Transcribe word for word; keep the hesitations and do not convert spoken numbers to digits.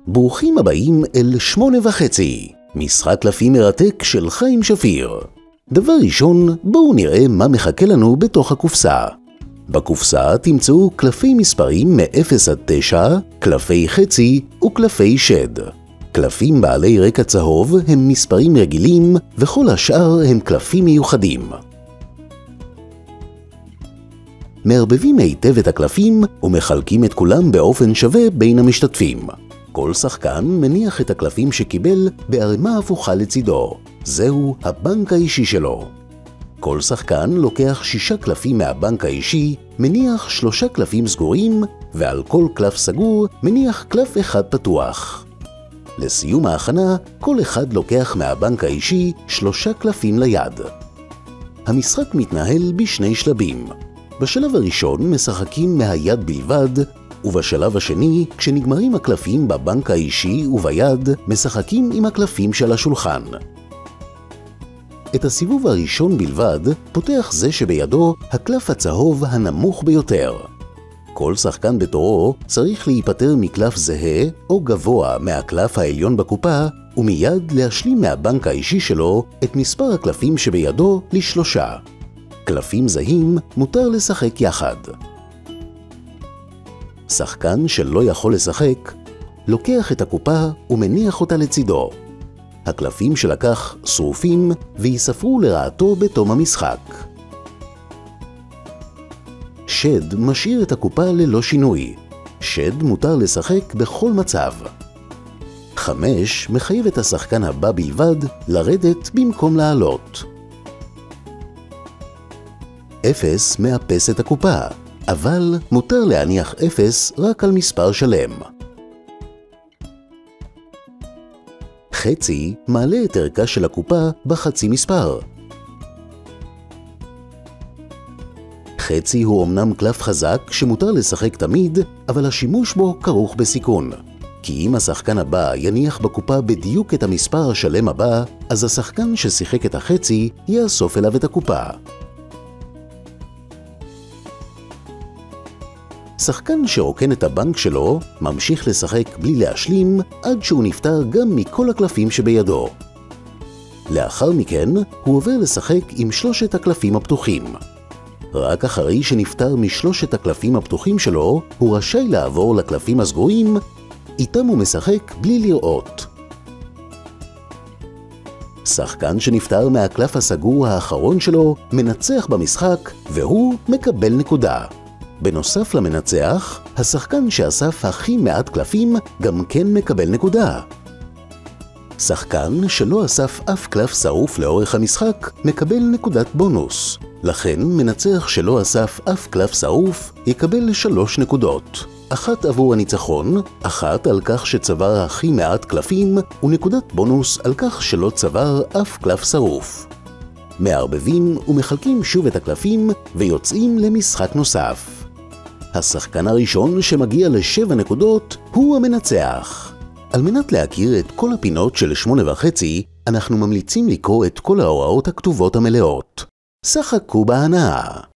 ברוכים הבאים אל שמונה וחצי, משחק קלפים מרתק של חיים שפיר. דבר ראשון, בואו נראה מה מחכה לנו בתוך הקופסה. בקופסה תמצאו קלפי מספרים מ-אפס עד תשע, קלפי חצי וקלפי שד. קלפים בעלי רקע צהוב הם מספרים רגילים, וכל השאר הם קלפים מיוחדים. מערבבים היטב את הקלפים ומחלקים את כולם באופן שווה בין המשתתפים. כל שחקן מניח את הקלפים שקיבל בערימה הפוכה לצידו. זהו הבנק האישי שלו. כל שחקן לוקח שישה קלפים מהבנק האישי, מניח שלושה קלפים סגורים, ועל כל קלף סגור מניח קלף אחד פתוח. לסיום ההכנה, כל אחד לוקח מהבנק האישי שלושה קלפים ליד. המשחק מתנהל בשני שלבים. בשלב הראשון משחקים מהיד בלבד, ובשלב השני, כשנגמרים הקלפים בבנק האישי וביד, משחקים עם הקלפים של השולחן. את הסיבוב הראשון בלבד פותח זה שבידו הקלף הצהוב הנמוך ביותר. כל שחקן בתורו צריך להיפטר מקלף זהה או גבוה מהקלף העליון בקופה, ומיד להשלים מהבנק האישי שלו את מספר הקלפים שבידו לשלושה. קלפים זהים מותר לשחק יחד. שחקן שלא יכול לשחק, לוקח את הקופה ומניח אותה לצידו. הקלפים שלקח שרופים ויספרו לרעתו בתום המשחק. שד משאיר את הקופה ללא שינוי. שד מותר לשחק בכל מצב. חמש מחייב את השחקן הבא בלבד לרדת במקום לעלות. אפס מאפס את הקופה, אבל מותר להניח אפס רק על מספר שלם. חצי מעלה את ערכה של הקופה בחצי מספר. חצי הוא אמנם קלף חזק שמותר לשחק תמיד, אבל השימוש בו כרוך בסיכון. כי אם השחקן הבא יניח בקופה בדיוק את המספר השלם הבא, אז השחקן ששיחק את החצי יאסוף אליו את הקופה. שחקן שרוקן את הבנק שלו ממשיך לשחק בלי להשלים עד שהוא נפטר גם מכל הקלפים שבידו. לאחר מכן הוא עובר לשחק עם שלושת הקלפים הפתוחים. רק אחרי שנפטר משלושת הקלפים הפתוחים שלו, הוא רשאי לעבור לקלפים הסגורים, איתם הוא משחק בלי לראות. שחקן שנפטר מהקלף הסגור האחרון שלו מנצח במשחק, והוא מקבל נקודה. בנוסף למנצח, השחקן שאסף הכי מעט קלפים גם כן מקבל נקודה. שחקן שלא אסף אף קלף שרוף לאורך המשחק מקבל נקודת בונוס. לכן מנצח שלא אסף אף קלף שרוף יקבל שלוש נקודות. אחת עבור הניצחון, אחת על כך שצבר הכי מעט קלפים, ונקודת בונוס על כך שלא צבר אף קלף שרוף. מערבבים ומחלקים שוב את הקלפים ויוצאים למשחק נוסף. השחקן הראשון שמגיע לשבע נקודות הוא המנצח. על מנת להכיר את כל הפינות של שמונה וחצי, אנחנו ממליצים לקרוא את כל ההוראות הכתובות המלאות. שחקו בהנאה.